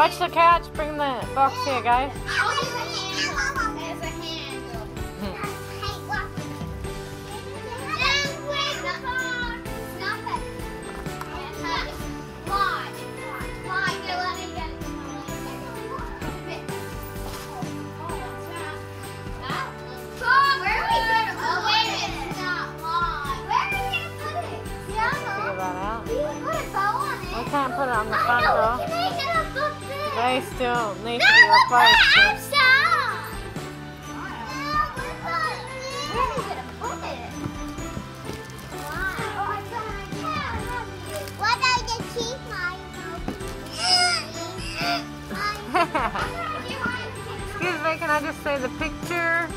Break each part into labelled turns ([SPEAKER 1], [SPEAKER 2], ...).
[SPEAKER 1] watch the couch. Bring the box here, guys.
[SPEAKER 2] There's a handle.
[SPEAKER 1] We can't put it on the front door. They still need to be replaced. Excuse me, can I just say the picture?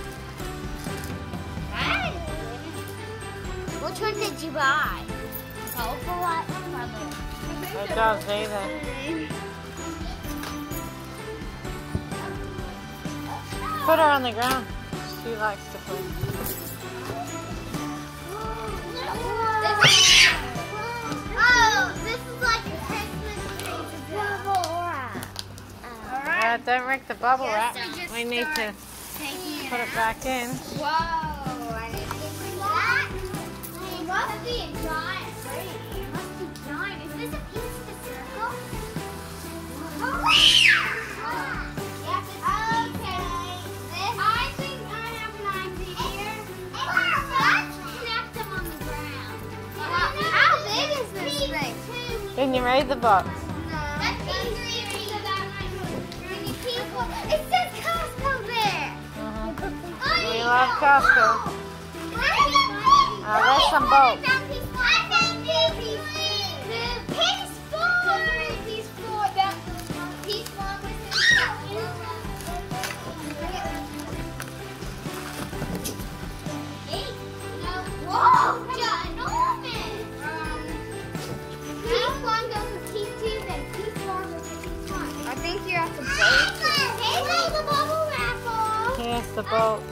[SPEAKER 2] Which one did you buy? Both or what?
[SPEAKER 1] It does either. Put her on the ground. She likes to play.
[SPEAKER 2] Oh, this is like a Christmas tree. Bubble wrap. Alright.
[SPEAKER 1] Don't wreck the bubble wrap. We need to put it back in.
[SPEAKER 2] Whoa, I need to get that. It must be a giant tree. It must be giant. Is this a piece of the circle? Okay. I think I have an idea. Let's connect them on the ground. How big is this thing?
[SPEAKER 1] Didn't you read the box?
[SPEAKER 2] It says Costco there.
[SPEAKER 1] We love Costco. There's some bolts.
[SPEAKER 2] Whoa, ginormous! Piece 1 goes with piece 2, then piece 4 goes with piece 1. I think you have to bolt it. Hey, the bubble wrap off.
[SPEAKER 1] Here's the bolts.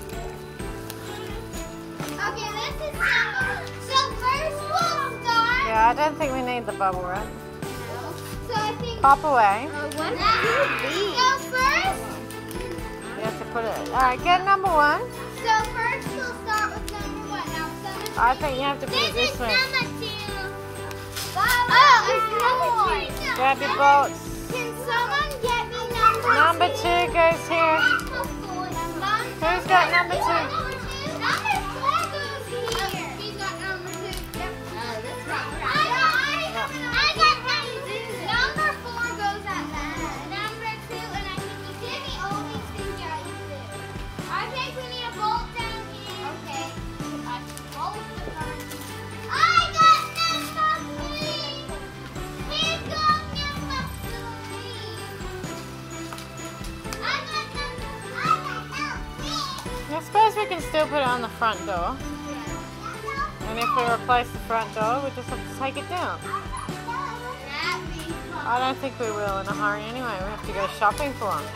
[SPEAKER 2] Okay, this is simple. So first we'll start.
[SPEAKER 1] Yeah, I don't think we need the bubble wrap.
[SPEAKER 2] No. So I think.
[SPEAKER 1] Pop away.
[SPEAKER 2] What do these? So first.
[SPEAKER 1] You have to put it. Alright, get number 1.
[SPEAKER 2] So first we'll start with number 1. Now,
[SPEAKER 1] I think you have to put it this way.
[SPEAKER 2] Number 2. Oh, it's number 2.
[SPEAKER 1] Grab your bolts.
[SPEAKER 2] Can someone get me number 2?
[SPEAKER 1] Number 2 goes here. Who's got number 2?
[SPEAKER 2] Number 4 goes here. He's got number 2. Yep. That's right. I got number 4 goes at that. Number 2, and I think you give me all these things I used to. I think we need a bolt down here. Okay. I got number 3. He's got number 3. I got number 3.
[SPEAKER 1] I suppose we can still put it on the front door. And if we replace the front door, we just have to take it down. I don't think we will in a hurry anyway. We have to go shopping for them.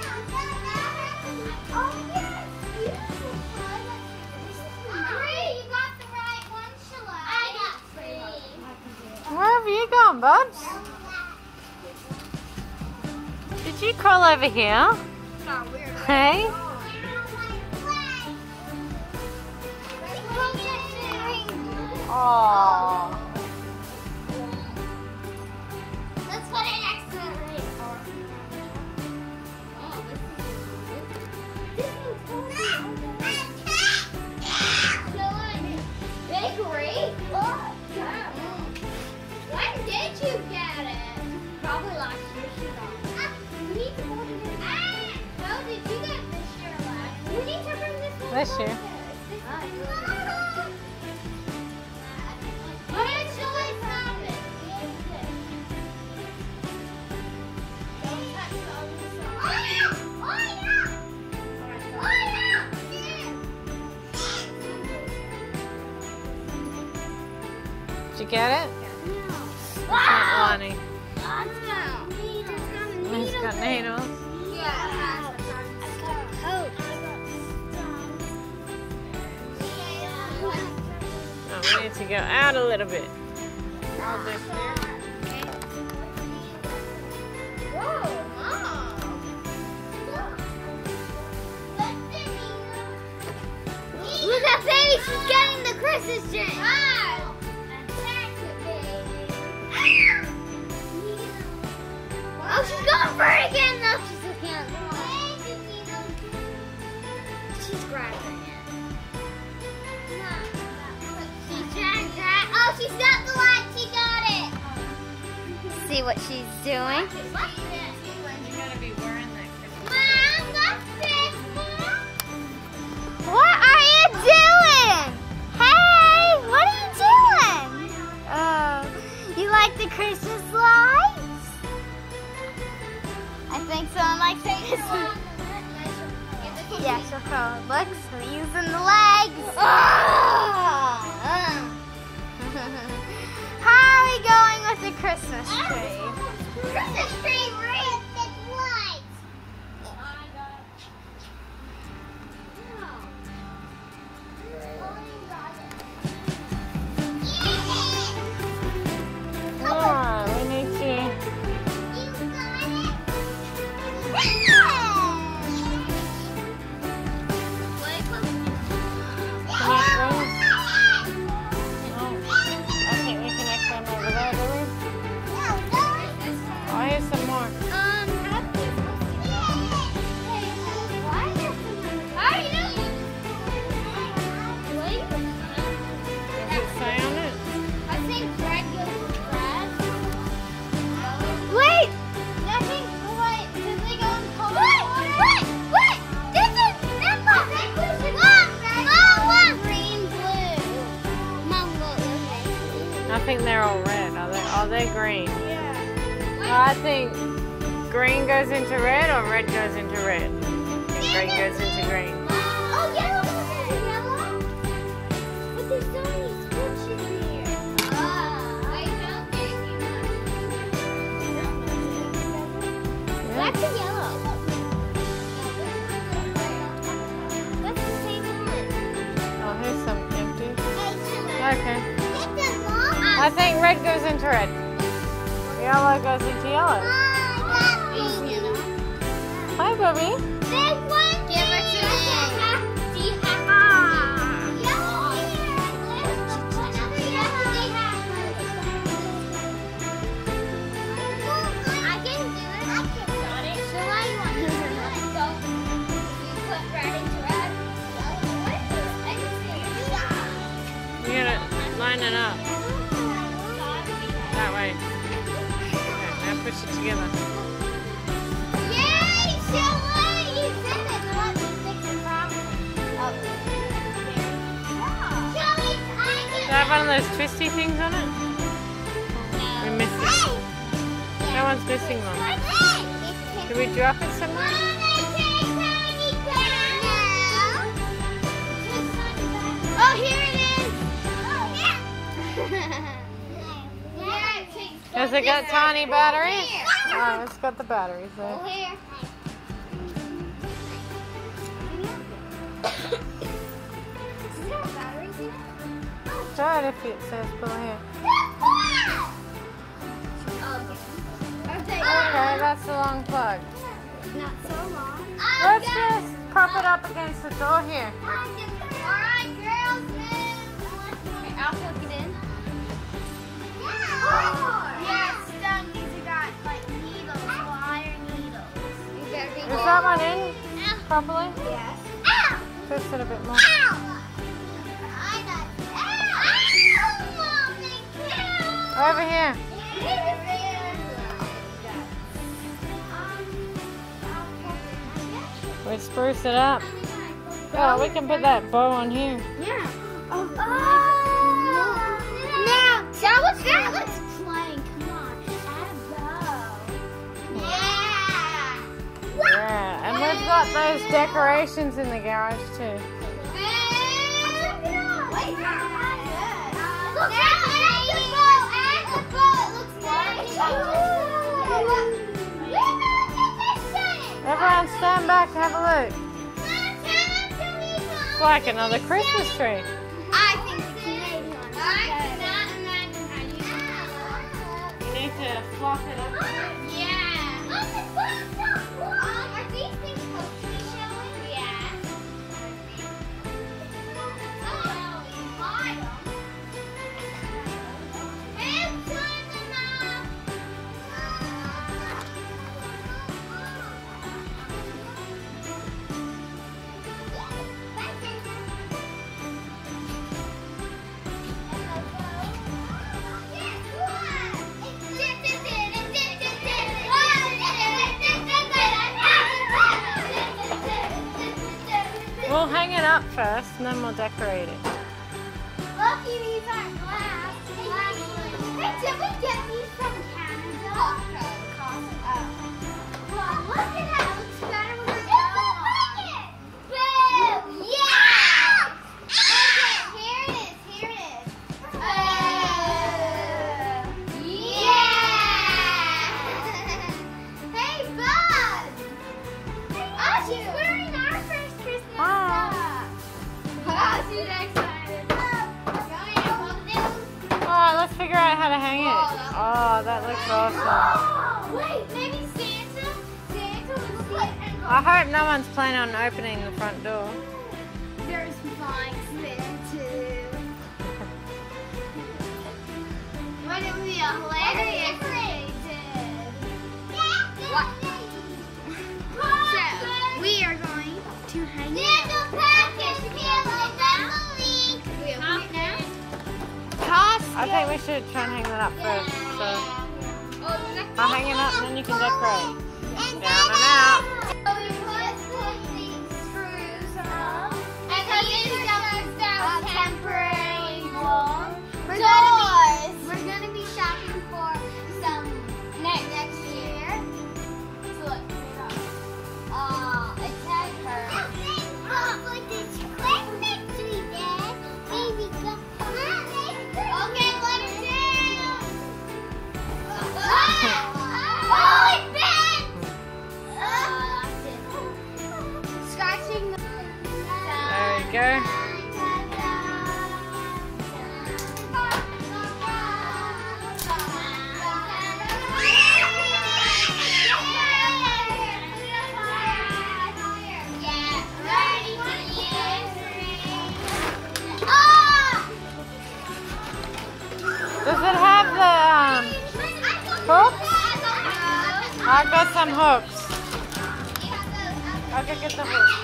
[SPEAKER 1] Where have you gone, Bubs? Did you crawl over here? Hey? Aww.
[SPEAKER 2] Let's put it next to the ring. Big ring? When did you get it? Probably last year she got it. We need to put it in. No, did you get it this year or last year? We need to bring this one.
[SPEAKER 1] This year.
[SPEAKER 2] What did Julie stop it?
[SPEAKER 1] Did you get it?
[SPEAKER 2] No.
[SPEAKER 1] Not Lonnie.
[SPEAKER 2] No.
[SPEAKER 1] He's got needles.
[SPEAKER 2] Yeah.
[SPEAKER 1] Oh, we need to go out a little bit. Hold this here.
[SPEAKER 2] Whoa, Yeah, baby, she's getting the Christmas tree. Wow. Attack it, baby. Oh, she's going for it again. No, she's looking at the wall. She's grabbing it. She's trying to grab. Oh, she's got the light. She got it. See what she's doing?
[SPEAKER 1] You gotta be wearing that Christmas.
[SPEAKER 2] Mom, what's this, Mom? What are you doing? Hey, what are you doing? Oh, you like the Christmas lights? I think someone likes it. Yeah, she'll throw it. Look, we're using the legs. How are we going with the Christmas tree? Christmas tree red with lights.
[SPEAKER 1] Alright, we need to... I think they're all red. Are they green?
[SPEAKER 2] Yeah.
[SPEAKER 1] I think green goes into red or red goes into red. And green goes into green.
[SPEAKER 2] Oh, yellow goes into yellow? But there's so many switches here. I don't think you know. That's a yellow. That's the same one.
[SPEAKER 1] Oh, here's some empty. Okay.
[SPEAKER 2] I
[SPEAKER 1] I think red goes into red. Yellow goes into yellow. Hi, Bobby.
[SPEAKER 2] There's one. Give her to me. I can do it. Got it. Shall I want to go? You put red into red. I can see it.
[SPEAKER 1] You're gonna line it up. That way. Okay, now push it together.
[SPEAKER 2] Yay, Shelly! You did it. Let me fix the problem. Shelly, I
[SPEAKER 1] Does it have one of those twisty things on it? We missed it. No one's missing one. Did we drop it somewhere?
[SPEAKER 2] Oh, here it is.
[SPEAKER 1] Has it got tiny batteries? Oh, it's got the batteries there.
[SPEAKER 2] Here.
[SPEAKER 1] Try it if it says pull here. Okay, that's the long plug.
[SPEAKER 2] Not so long.
[SPEAKER 1] Let's just prop it up against the door here.
[SPEAKER 2] Alright, girls, move. I'll plug it in. Yes, these have got like needles, wire needles.
[SPEAKER 1] Is that one in properly?
[SPEAKER 2] Yes.
[SPEAKER 1] Twist it a bit more.
[SPEAKER 2] I got Mom, thank you.
[SPEAKER 1] Over here. We spruce it up. Oh, we can put that bow on here.
[SPEAKER 2] Yeah. Oh. Now, that looks plain. Come on. Add a bow. Yeah.
[SPEAKER 1] Yeah, and we've got those decorations in the garage too.
[SPEAKER 2] Wait, look, add the bow. Add the bow. It looks nice.
[SPEAKER 1] Everyone stand back, have a look. It's like another Christmas tree.
[SPEAKER 2] I think it's made one. I cannot imagine how you do
[SPEAKER 1] You need to flop it up.
[SPEAKER 2] Yeah. Are these things supposed to be showing? Yeah. Oh,
[SPEAKER 1] first and then we'll decorate it.
[SPEAKER 2] Lucky these aren't glass. Hey, did we get these from Canada? Costco. Well, look at that. It looks better with the yellow on. Boom! Yeah! Okay, here it is. Here it is. Yeah! Hey, Buzz! Oh, she's wearing our first Christmas stuff. Oh, she's excited.
[SPEAKER 1] Oh, let's figure out how to hang it. Oh, that looks awesome.
[SPEAKER 2] Wait, maybe Santa? Santa will sit and go.
[SPEAKER 1] I hope no one's planning on opening the front door.
[SPEAKER 2] There's mics there too. But it would be a hilarious thing. What? So, we are going to hang it.
[SPEAKER 1] I think we should try and hang that up first. So I'll hang it up and then you can decorate. Down and out.
[SPEAKER 2] So we put these screws on. And we use those temporary walls. We're gonna be shopping for some next year. So look, it has her. Like this quick next to me, Dad. Baby, come on. Okay, let her down. Oh, it bent! Scratching the...
[SPEAKER 1] There you go. Does it have the hooks? I've got some hooks. I'll go get the hooks.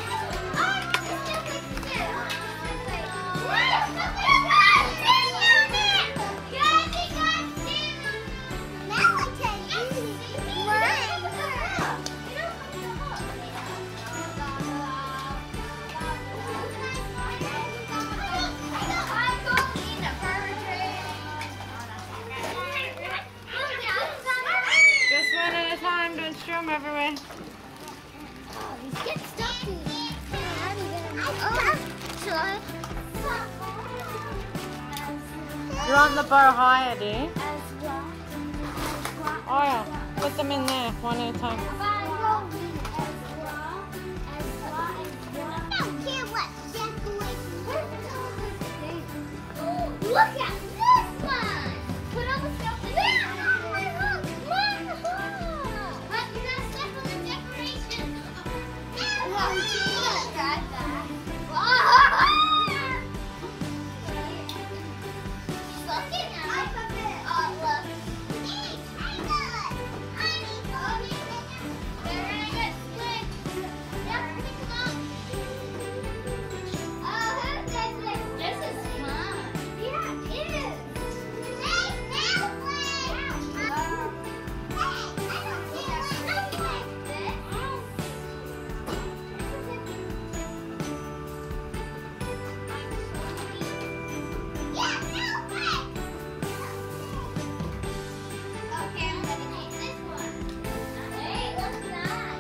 [SPEAKER 1] Just one at a time, don't strew them everywhere.
[SPEAKER 2] Get stuck in
[SPEAKER 1] You want the bow higher, do you? Oh yeah, put them in there, one at a time.
[SPEAKER 2] Look at this one! Put all the stuff in there. But you're not stuck on the decoration. Well, she's gonna try that. She's looking at it. Oh, look. They're gonna get split. Yep, come on. Oh, who does this? This is fun. Yeah, it is. Hey, now play. Hey, I don't see something like this. Yeah, now play. Okay, I'm gonna take this one. Hey, what's that?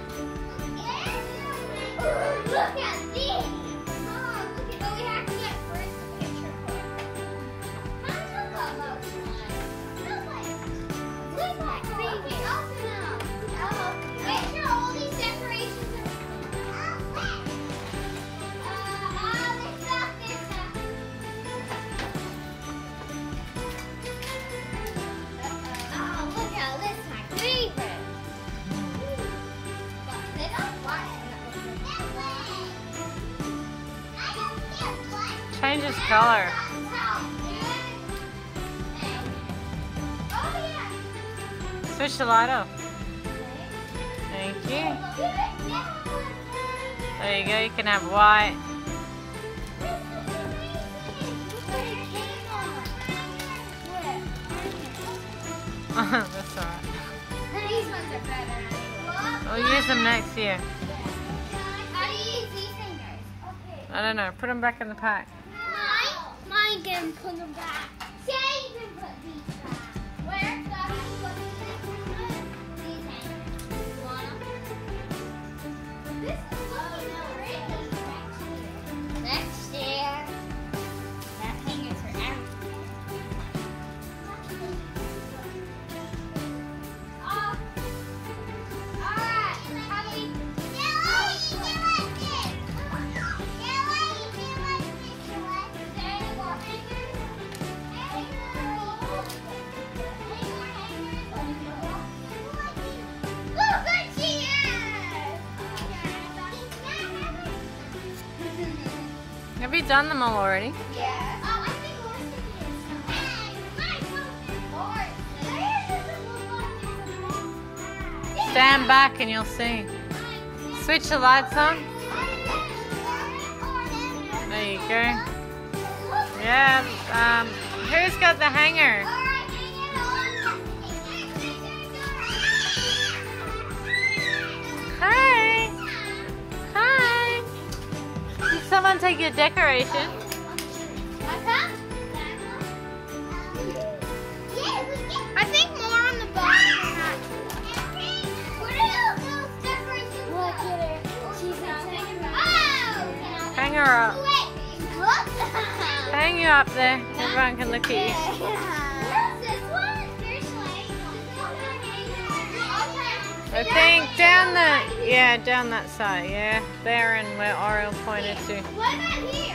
[SPEAKER 2] Look at these. Oh, look at, we have to get first a picture for it. I don't know about this one. Look like baby. Open up. Make sure all these decorations are. This up. Oh, look at this, my favorite. But they don't want it.
[SPEAKER 1] Change its color. Switch the light off. Thank you. There you go, you can have white. That's alright.
[SPEAKER 2] These ones are better.
[SPEAKER 1] We'll use them next year.
[SPEAKER 2] How do you use these fingers? Okay.
[SPEAKER 1] I don't know. Put them back in the pack.
[SPEAKER 2] Mine can put them back. Say you can put these back. Where? So I can put these hangers. Want them? This is looking pretty. Next year. That hanger's for everything.
[SPEAKER 1] Have you done them all already?
[SPEAKER 2] Yeah. Oh, I think Morris
[SPEAKER 1] Stand back and you'll see. Switch the lights on. There you go. Yeah. Who's got the hanger? Hi. Hi. Did someone take your decoration?
[SPEAKER 2] I think more on the bottom. Look at her. She's
[SPEAKER 1] Hang her up. Hang you up there. Everyone can look at you. I think down that side. Yeah, there and where Oriel pointed to.
[SPEAKER 2] What about here?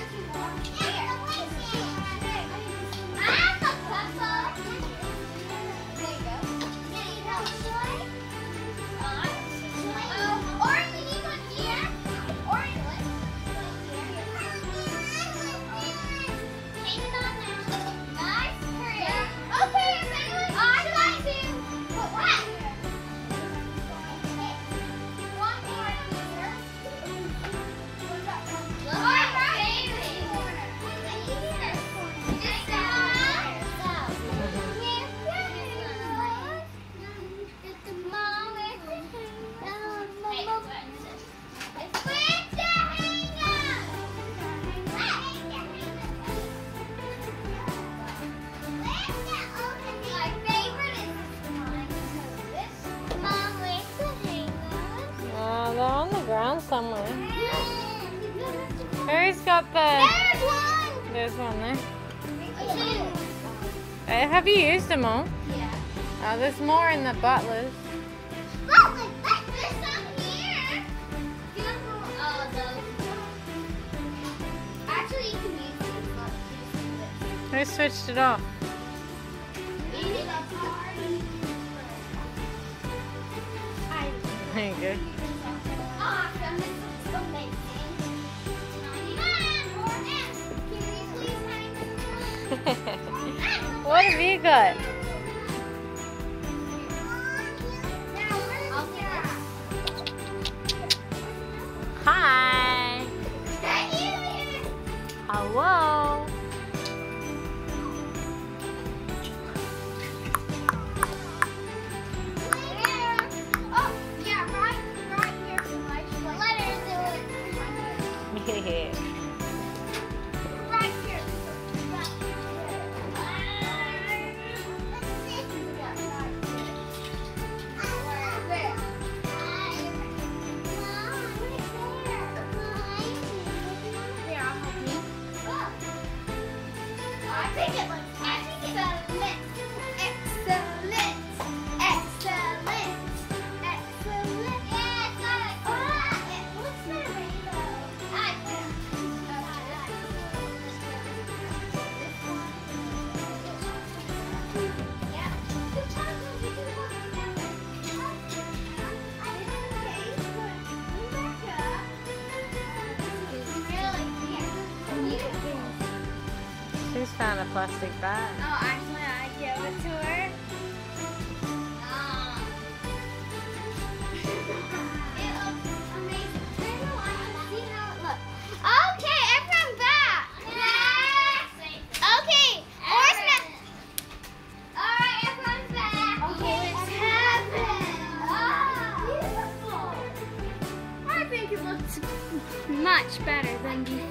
[SPEAKER 1] They're on the ground somewhere. Who's got the... There's one there. Have you used them all?
[SPEAKER 2] Yeah.
[SPEAKER 1] Oh, there's more in the butlers.
[SPEAKER 2] Look, there's some here. Actually, you can use these.
[SPEAKER 1] Who switched it off? There you go.
[SPEAKER 2] Awesome. This looks amazing. 99 more. Can we please hang?
[SPEAKER 1] What have you got? Hi. Hello.
[SPEAKER 2] Oh, yeah, right here. Let her do it.
[SPEAKER 1] Yeah.
[SPEAKER 2] Right here. I think it looks excellent. Excellent. Excellent. Excellent. Yeah, it's got it looks like a rainbow. Yeah.
[SPEAKER 1] She's found a plastic bag.
[SPEAKER 2] Oh, actually, I gave it to her. It looks amazing. I want to see how it looks. Okay, everyone back. Okay, alright, everyone's back. Okay, let's have it. Oh, beautiful. I think it looks much better than before.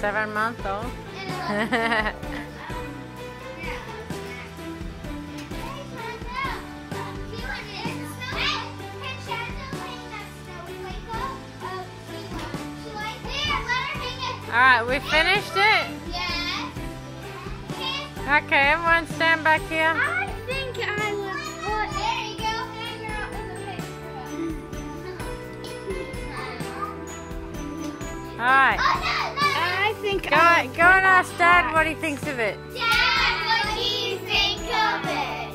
[SPEAKER 1] 7-month-old. Alright, we finished it?
[SPEAKER 2] Yes.
[SPEAKER 1] Okay, everyone stand back here.
[SPEAKER 2] I think I would put... There you go. Hang her up with a picture.
[SPEAKER 1] Alright.
[SPEAKER 2] Oh, no. I think
[SPEAKER 1] Go and ask Dad what he thinks of it.
[SPEAKER 2] Dad, what do you think of it?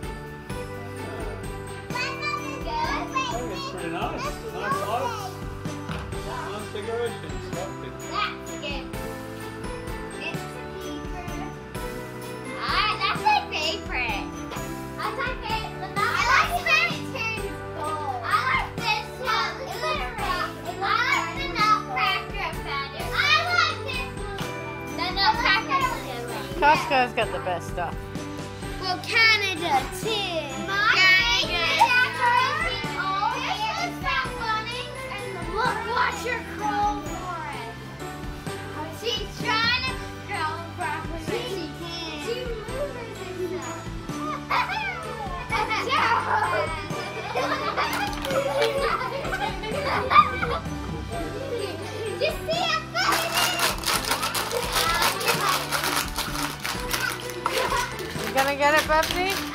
[SPEAKER 3] It's pretty nice. Nice lights. Nice decorations. Like it.
[SPEAKER 2] That's good. It's a keeper. That's my favorite. That's my favorite. I like when it turns gold. I like this one. I like the nutcracker feathers. I like this one. The nutcracker feathers.
[SPEAKER 1] Costco's got the best stuff.
[SPEAKER 2] Well, Canada too. Canada. Look, watch her crawl for it. She's trying to crawl properly. She can. She moves herself. Just see how funny it is.
[SPEAKER 1] You gonna get it, Bubsy?